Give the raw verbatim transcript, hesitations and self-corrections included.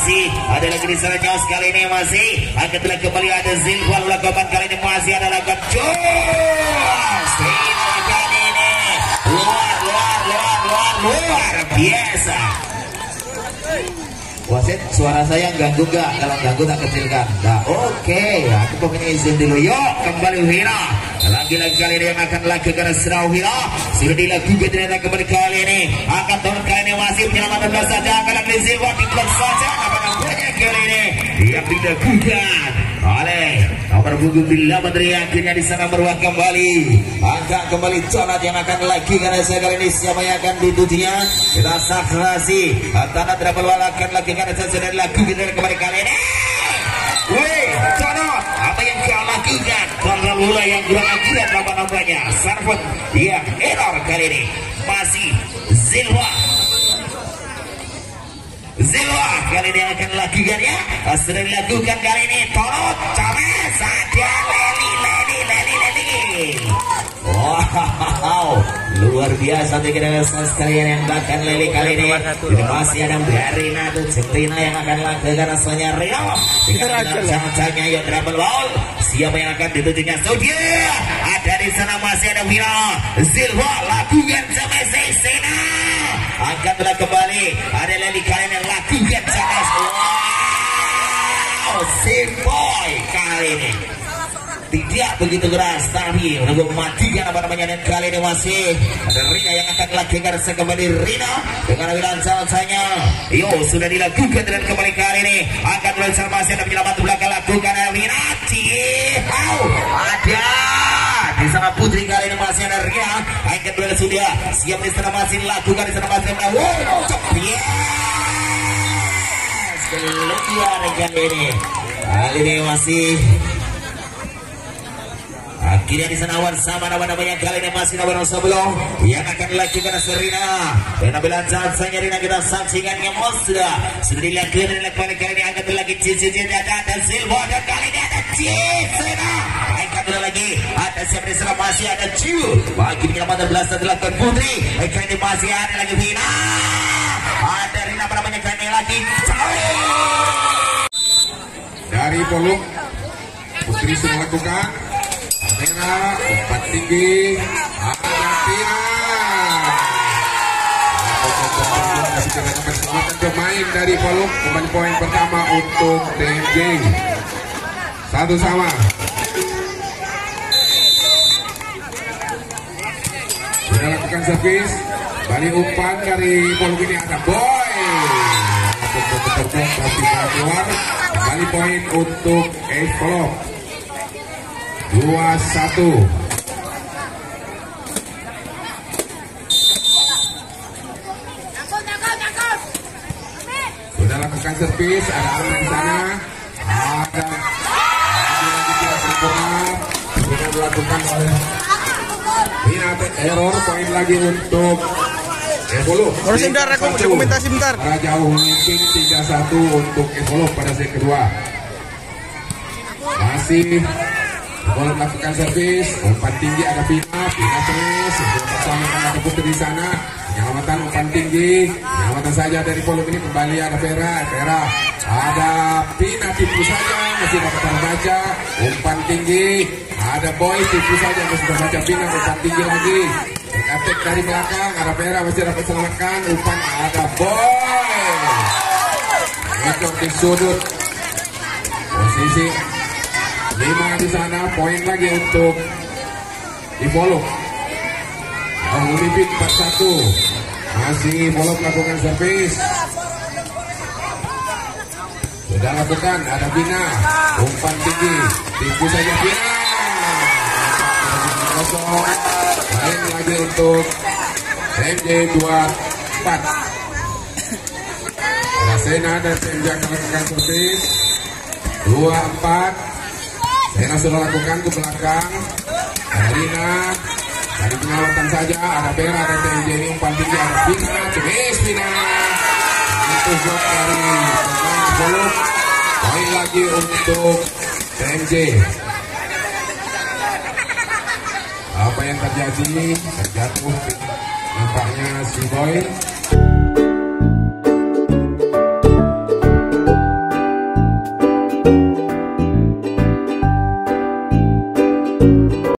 masih ada lagi di sana jauh sekali ini masih akan telah kembali ada Zilwan lakukan kali ini masih ada lakukan jos kali ini luar luar luar luar luar biasa. Wasit, suara saya ganggu gak? Kalau ganggu tak kecilkan. Nah, oke, okay. Aku pengen izin dulu. Yuk, kembali Hira. Lagi-lagi kali ini yang akan lakukan serau Hira. Sudah dilakukan ternyata kembali kali ini. Akan turun kali ini masih penyelamatan belas saja. Akan lagi Zilwan di blok saja. Apa namanya kali ini? Yang dilakukan oleh nomor punggung bila Menteri akhirnya di sana meruang kembali. Angkat kembali Conat yang akan lagi karena saya kali ini siapa yang akan ditujunya. Kita sakrasi. Antara tidak akan lagi karena saya sudah lakukan kembali kali ini. Wih, Conat, apa yang kau lakukan? Kontrol bola yang kurang akurat apa namanya? Servot yang error kali ini. Masih Zilwan. Zilwa kali ini akan lakukan ya. Sudah dilakukan kali ini. Torot, Cames, ada Leli, Leli, Leli, Leli. Wow, luar biasa dengan sekalian yang bahkan Leli kali ini. Ini masih ada Rina dan Cetrina yang akan lakukan rasanya Rio. Dengan jangan-jangan ya double ball. Siapa yang akan ditujunya? Saudi. Ada di sana masih ada Vira. Zilwa lakukan Cames Sena. Akan telah kembali. Ada Leli kali ini lakukan Cames. Wow, si boy kali ini tidak begitu keras tapi untuk mematikan apa namanya. Dan kali ini masih ada Rina yang akan lakukan kembali Rina dengan bilang salsanya. Yo sudah dilakukan dan kembali kali ini akan berusaha masih ada penyelamat belakang lakukan Rina. Ciao ada di sana Putri kali ini masih ada Rina akan berusaha sudah siap di sana masih lakukan di sana masih ada wow yes keluar kali ini kali ini masih akhirnya di sana sama nama-namanya kali ini masih nomor sebelum yang akan dilakukan Serina. Penampilan sansanya Rina kita saksikan yang sudah sudah dilakukan dilakukan kali ini akan lagi cici cici ada Silva dan kali ini ada Cina. Akan lagi ada siapa di sana masih ada Ciu. Bagi penyelamatan belas dilakukan Putri. Kali ini masih ada lagi Vina. Ada Rina apa namanya kali ini lagi. Dari Poluk Putri sudah lakukan. Kamera umpan tinggi Argentina. Keselamatan pemain dari Poluk kembali poin pertama untuk T M J. Satu sama. Sudah lakukan servis. Balik umpan dari Poluk ini ada boy. Keluar. Kembali poin untuk F Poluk. Dua satu. Sudah lakukan servis, ada aman di sana, ada lagi tidak sempurna, sudah dilakukan oleh Vina. Error poin lagi untuk Evolu. Harus sebentar, aku dokumentasi bentar. Jauh memimpin tiga satu untuk Evolu pada set kedua. Masih Boleh melakukan servis, umpan tinggi ada Vina, Vina terus, bersama ada Putri di sana, penyelamatan umpan tinggi, penyelamatan saja dari Poluk ini kembali ada Vera, Vera, ada Vina tipu saja, masih dapat terbaca, umpan tinggi, ada Boy tipu saja, masih terbaca Vina, umpan tinggi lagi, attack dari belakang, ada Vera, masih dapat selamatkan, umpan ada Boy, itu di sudut, posisi lima di sana, poin lagi untuk di Poluk. Yang memimpin empat satu. Masih Poluk melakukan servis. Sudah lakukan, ada Vina. Umpan tinggi, tipu saja Vina. Kosong. Lain lagi untuk M J dua empat. Ada Sena dan M J akan melakukan servis. dua empat. Sena sudah lakukan ke belakang. Ada Rina. Dari penyelamatan saja. Ada Vera, ada T M J ini umpan tinggi. Ada Vina. Cemis Vina. Itu blok dari pemain Poluk. Poin lagi untuk T M J. Apa yang terjadi? Terjatuh nampaknya si Boy.